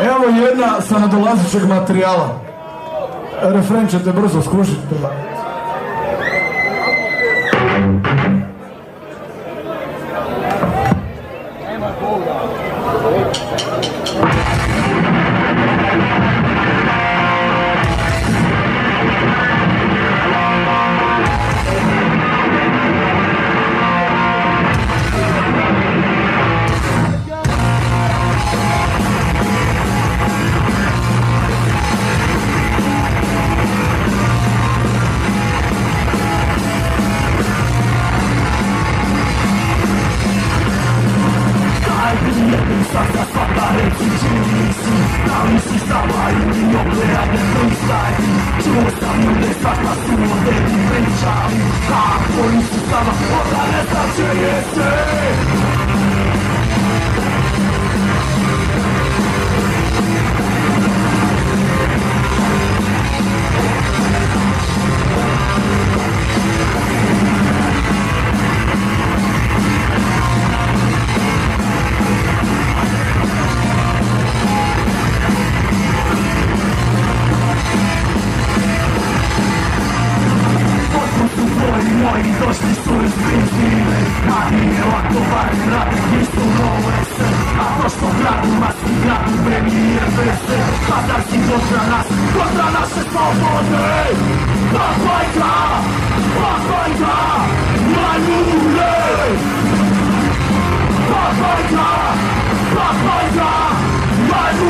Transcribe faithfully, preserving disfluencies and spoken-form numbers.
Evo jedna sa nadolazećeg materijala. Refren ćete brzo skušiti. Svaka svaka reći činjenici, da li si sama ili nuklearne freestyle. Čuo sam ljude, svaka su odeti pričali, a ako nisu sama, onda ne znam čije se. Moji došli su iz benzine, a nije lako barem radi istu nove se. A to što gradu maski gradu premijer vese, pa da si kontra nas, kontra naše slobode. Pa bajka, pa bajka, majmune. Pa bajka, pa bajka, majmune.